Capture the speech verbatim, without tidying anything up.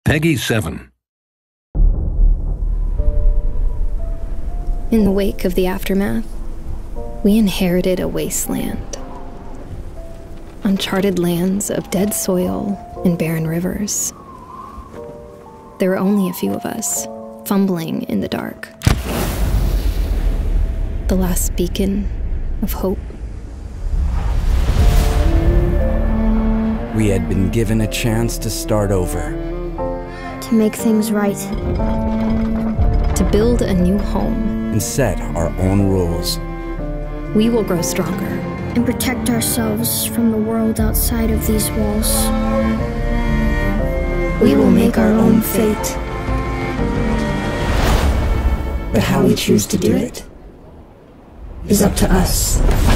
Peggy seven. In the wake of the aftermath, we inherited a wasteland. Uncharted lands of dead soil and barren rivers. There were only a few of us, fumbling in the dark. The last beacon of hope. We had been given a chance to start over. To make things right. To build a new home. And set our own rules. We will grow stronger. And protect ourselves from the world outside of these walls. We will make our own fate. But how we choose to do it is up to us.